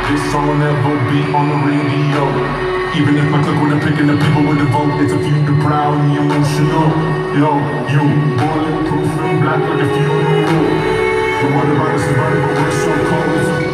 This song will never be on the radio. Even if my click wouldn't pick and the people wouldn't vote, it's a few the proud and the emotional. Yo, you bulletproof and black like a funeral. The word about us is running, but we're so cold.